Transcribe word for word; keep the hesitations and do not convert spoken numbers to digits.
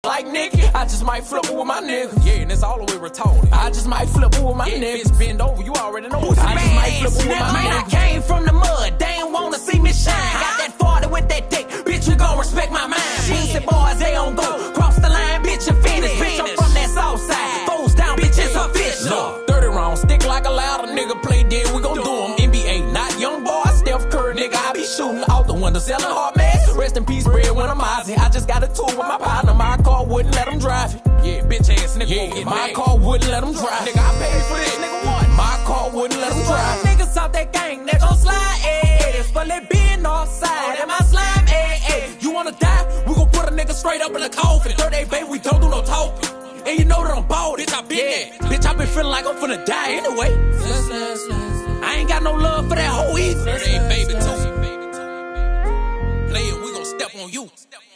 like Nicky, I just might flip with my niggas. Yeah, and it's all the way retarded. I just might flip with my yeah, niggas. Bitch, bend over, you already know what's I just might flip with my nigga. niggas. I came from the mud, they ain't wanna see me shine. Got that forty with that dick, bitch, you gon' respect my mind. Pussy boys, they don't go. Cross the line, bitch, and finish. Bitch, I'm from that south side. Foes down, bitch, it's official. Look, thirty rounds, stick like a louder nigga, play dead, we gon' do them. N B A, not young boy, Steph Curry, nigga, I be shooting out the window, selling hard mess. Rest in peace, bread when I'm Ozzy. I just got a tour with my partner, my car wouldn't let him drive it. Yeah, bitch ass nigga. Yeah, get my mad. car wouldn't let him drive. Nigga, I paid for this. Nigga, what? My car wouldn't let him drive. Niggas out that gang, they gon' slide, ayy. This for they being offside, and my slime, ayy, ayy. You wanna die? We gon' put a nigga straight up in the coffin. thirty-eight, baby, we don't do no talking. And you know that I'm bald, bitch, I been Yeah. there. Bitch, I been feeling like I'm finna die anyway. I ain't got no love for that hoe either. thirty-eight, baby, too. Play it, we gon' step on you.